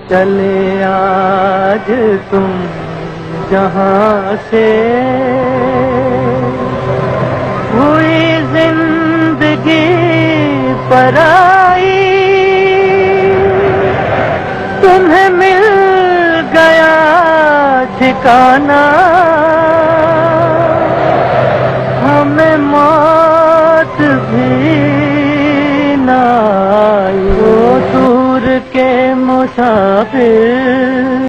चले आज तुम जहां से, हुई जिंदगी पराई, तुम्हें मिल गया ठिकाना, हमें मौत भी ना आई। वो दूर के मुसाफिर।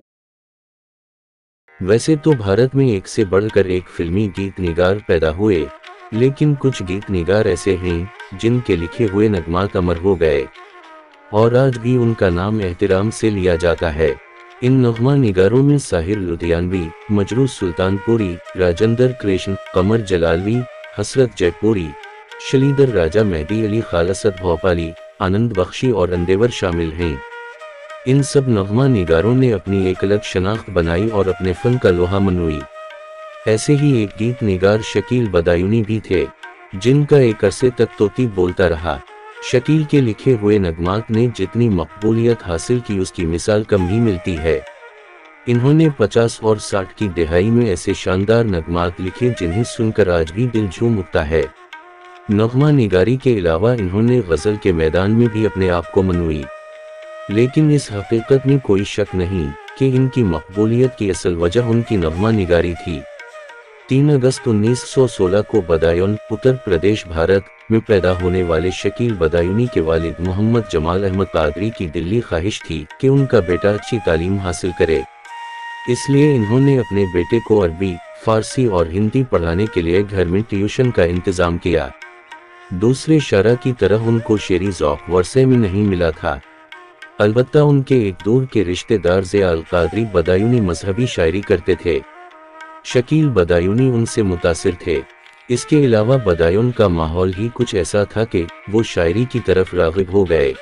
वैसे तो भारत में एक से बढ़कर एक फिल्मी गीत निगार पैदा हुए, लेकिन कुछ गीत निगार ऐसे हैं जिनके लिखे हुए नगमात अमर हो गए और आज भी उनका नाम एहतराम से लिया जाता है। इन नगमा निगारों में साहिर लुधियानवी, मजरू सुल्तानपुरी, राजेंद्र कृष्ण, कमर जलालवी, हसरत जयपुरी, शलीदर राजा मेहदी अली खालसत भोपाली, आनंद बख्शी और अंदेवर शामिल हैं। इन सब नगमा निगारों ने अपनी एक अलग शनाख्त बनाई और अपने फन का लोहा मनोई। ऐसे ही एक गीत निगार शकील बदायूनी भी थे, जिनका एक अरसे तक तोती बोलता रहा। शकील के लिखे हुए नगमात ने जितनी मकबूलियत हासिल की उसकी मिसाल कम ही मिलती है। इन्होंने 50 और 60 की दहाई में ऐसे शानदार नगमात लिखे जिन्हें सुनकर आज भी दिल झूम उठता है। नगमा निगारी के अलावा इन्होंने गज़ल के मैदान में भी अपने आप को मनोई, लेकिन इस हकीकत में कोई शक नहीं कि इनकी मकबूलियत की असल वजह उनकी नगमा निगारी थी। 3 अगस्त 1916 को बदायूं, उत्तर प्रदेश, भारत में पैदा होने वाले शकील बदायूनी के वालिद मोहम्मद जमाल अहमद कादरी की दिली ख्वाहिश थी कि उनका बेटा अच्छी तालीम हासिल करे। इसलिए इन्होंने अपने बेटे को अरबी, फारसी और हिंदी पढ़ाने के लिए घर में ट्यूशन का इंतजाम किया। दूसरे शरा की तरह उनको शेरी ज़ौक़ वर्से में नहीं मिला था। अलबत्ता उनके एक दूर के रिश्तेदार ज़ियाउल कादरी बदायूनी मजहबी शायरी करते थे। शकील बदायूनी उनसे मुतासिर थे। इसके अलावा बदायूं का माहौल ही कुछ ऐसा था कि वो शायरी की तरफ राग़िब हो गए।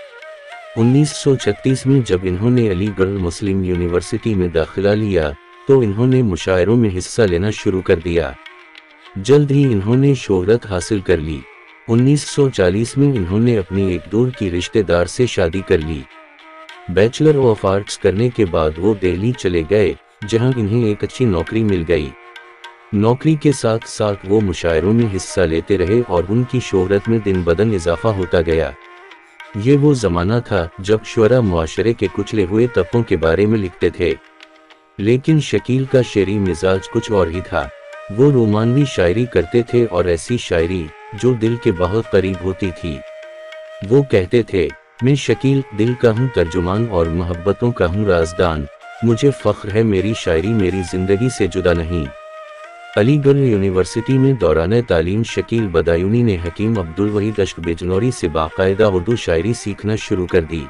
1936 में जब इन्होंने अलीगढ़ मुस्लिम यूनिवर्सिटी में दाखिला लिया तो इन्होंने मुशायरों में हिस्सा लेना शुरू कर दिया। जल्द ही इन्होंने शोहरत हासिल कर ली। 1940 में इन्होंने अपनी एक दूर की रिश्तेदार से शादी कर ली। बैचलर ऑफ आर्ट्स करने के बाद वो दिल्ली चले गए, जहां इन्हें एक अच्छी नौकरी मिल गई। नौकरी के साथ साथ वो मुशायरों में हिस्सा लेते रहे और उनकी शोहरत में दिन बदन इजाफा होता गया। ये वो ज़माना था जब शुअरा मुआशरे के कुचले हुए तबकों के बारे में लिखते थे, लेकिन शकील का शेरी मिजाज कुछ और ही था। वो रोमानवी शायरी करते थे और ऐसी शायरी जो दिल के बहुत करीब होती थी। वो कहते थे, मैं शकील दिल का हूँ तर्जुमान और मोहब्बतों का हूँ राजदान, मुझे फ़ख्र है मेरी शायरी मेरी ज़िंदगी से जुदा नहीं। अलीगढ़ यूनिवर्सिटी में दौरान तालीम शकील बदायूनी ने हकीम अब्दुल वहीद अश्क बिजनौरी से बाकायदा उर्दू शायरी सीखना शुरू कर दी।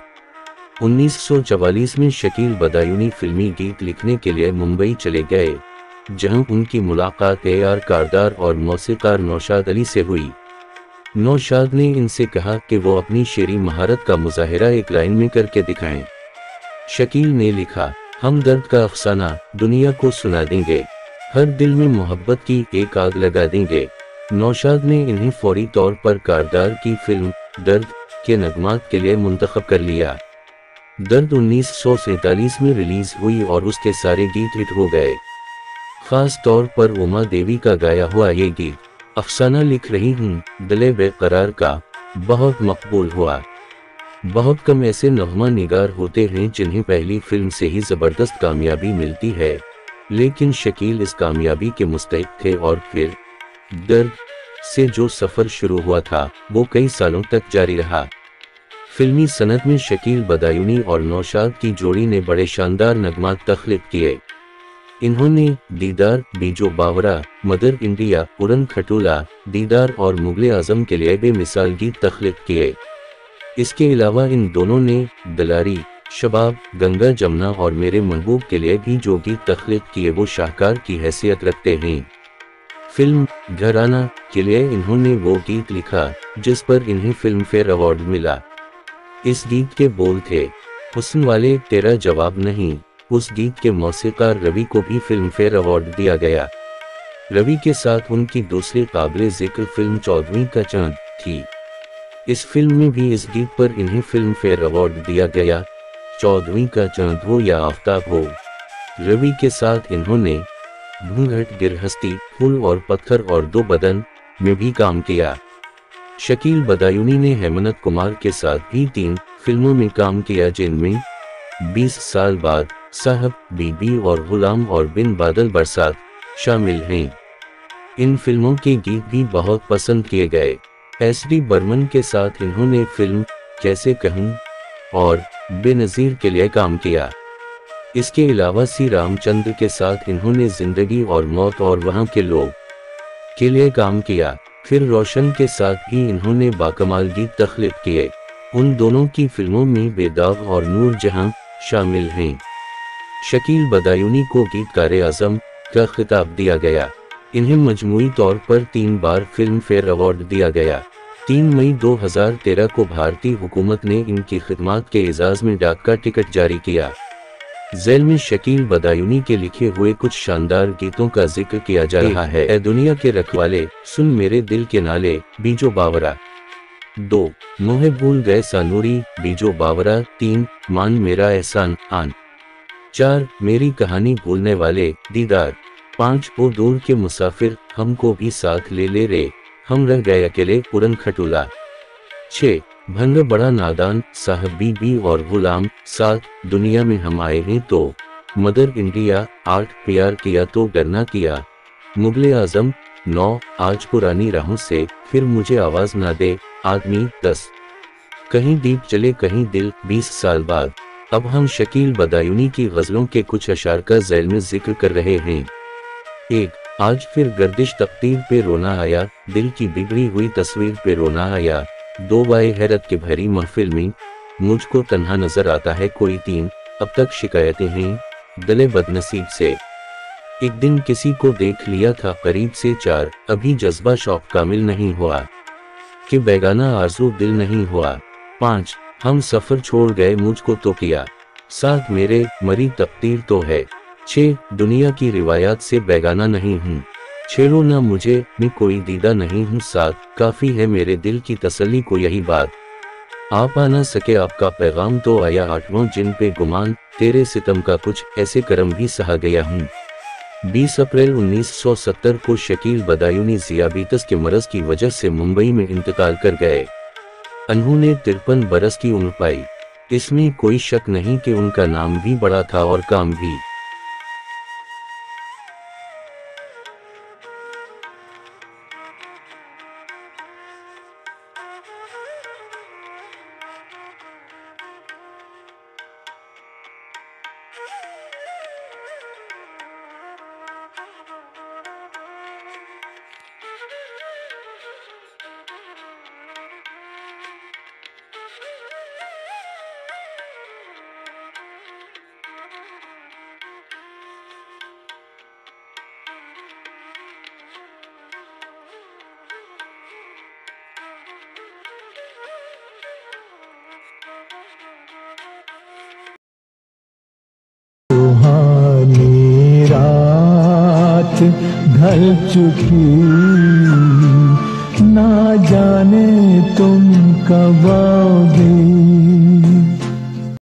1944 में शकील बदायूनी फिल्मी गीत लिखने के लिए मुंबई चले गए, जहां उनकी मुलाकात AR कारदार और मौसीकार नौशाद अली से हुई। नौशाद ने इनसे कहा कि वो अपनी शेरी महारत का मुजाहिरा एक लाइन में करके दिखाएं। शकील ने लिखा, हम दर्द का अफसाना दुनिया को सुना देंगे, हर दिल में मोहब्बत की एक आग लगा देंगे। नौशाद ने इन्हें फौरी तौर पर कारदार की फिल्म दर्द के नगमात के लिए मुंतखब कर लिया। दर्द 1947 में रिलीज हुई और उसके सारे गीत हिट हो गए। खास तौर पर उमा देवी का गाया हुआ ये गीत अफसाना लिख रही हूँ दिले बेकरार का बहुत मकबूल हुआ। बहुत कम ऐसे नगमा निगार होते हैं जिन्हें पहली फिल्म से ही ज़बरदस्त कामयाबी मिलती है, लेकिन शकील इस कामयाबी के मुस्तहिक थे और फिर दर्द से जो सफ़र शुरू हुआ था वो कई सालों तक जारी रहा। फिल्मी सनत में शकील बदायूनी और नौशाद की जोड़ी ने बड़े शानदार नगमात तख्लीक किए। इन्होंने दीदार, बीजो बावरा, मदर इंडिया, उड़न खटोला, दीदार और मुगले आजम के लिए बेमिसाल गीत तख्लीक किए। इसके अलावा इन दोनों ने दलारी, शबाब, गंगा जमुना और मेरे महबूब के लिए भी जो गीत तख्लीक किए वो शाहकार की हैसियत रखते हैं। फिल्म घराना के लिए इन्होंने वो गीत लिखा जिस पर इन्हें फिल्म फेयर अवार्ड मिला। इस गीत के बोल थे, हुस्न वाले तेरा जवाब नहीं। उस गीत के मौसीकार रवि को भी फिल्म फेयर अवार्ड दिया गया। रवि के साथ उनकी दूसरी काबिल जिक्र फिल्म 14वीं का चांद थी। इस फिल्म में भी इस गीत पर इन्हें फिल्म फेयर अवार्ड दिया गया। 14वीं का चांद हो या आफताब हो। रवि के साथ इन्होंने घूंघट, गिरहस्ती, फूल और पत्थर और दो बदन में भी काम किया। शकील बदायूनी ने हेमंत कुमार के साथ भी 3 फिल्मों में काम किया, जिनमें 20 साल बाद, साहब, बीबी और गुलाम और बिन बादल बरसात शामिल हैं। इन फिल्मों के गीत भी बहुत पसंद किए गए। एस.डी. बर्मन के साथ इन्होंने फिल्म कैसे कहूं और बेनज़ीर के लिए काम किया। इसके अलावा सी रामचंद्र के साथ इन्होंने जिंदगी और मौत और वहां के लोग के लिए काम किया। फिर रोशन के साथ भी इन्होंने बाकमाल गीत तख्लीक किए। उन दोनों की फिल्मों में बेदाग और नूर जहां शामिल हैं। शकील बदायूनी को गीतकार-ए-आज़म का खिताब दिया गया। इन्हें मजमूई तौर पर 3 बार फिल्म फेयर अवार्ड दिया गया। 3 मई 2013 को भारतीय हुकूमत ने इनकी खिदमात के एजाज में डाक का टिकट जारी किया। ज़ैल में शकील बदायूनी के लिखे हुए कुछ शानदार गीतों का जिक्र किया जा रहा है। ए दुनिया के रखवाले, सुन मेरे दिल के नाले, बीजो बावरा। 2 मोहे भूल गए सानूरी, बीजो बावरा। 3 मान मेरा एहसान आन। 4 मेरी कहानी भूलने वाले, दीदार। 5 ओ दूर के मुसाफिर, हमको भी साथ ले ले रे, हम रह गए अकेले, पुरन खटूला। 6 भंग बड़ा नादान, साहब, बीबी और गुलाम। 7 दुनिया में हम आए हैं तो, मदर इंडिया। 8 प्यार किया तो डरना किया, मुगले आजम। 9 आज पुरानी राहों से, फिर मुझे आवाज ना दे, आदमी। 10 कहीं दीप जले कहीं दिल, 20 साल बाद। अब हम शकील बदायूनी की गजलों के कुछ अशार का ज़ैल में जिक्र कर रहे हैं। 1 आज फिर गर्दिश तकदीर पे रोना आया, दिल की बिगड़ी हुई तस्वीर पे रोना आया। 2 बाए हैरत के भरी महफिल में, मुझको तन्हा नजर आता है कोई। 3 अब तक शिकायतें हैं, दिले बदनसीब से, एक दिन किसी को देख लिया था करीब से। 4 अभी जज्बा शौक कामिल नहीं हुआ, कि बेगाना आरज़ू दिल नहीं हुआ। 5 हम सफ़र छोड़ गए मुझको तो किया, 7 मेरे मरी तकदीर तो है। 6 दुनिया की रिवायात से बेगाना नहीं हूँ, छेड़ो ना मुझे, मैं कोई दीदा नहीं हूँ। 7 काफ़ी है मेरे दिल की तसल्ली को यही बात, आप आ ना सके आपका पैगाम तो आया। 8वां जिन पे गुमान, तेरे सितम का कुछ ऐसे करम भी सहा गया हूँ। 20 अप्रैल 1970 को शकील बदायूनी ज़ियाबीतस के मरज की वजह से मुंबई में इंतकाल कर गए। उन्होंने 53 बरस की उम्र पाई। इसमें कोई शक नहीं कि उनका नाम भी बड़ा था और काम भी। ढल चुकी, ना जाने तुम कब आओगे।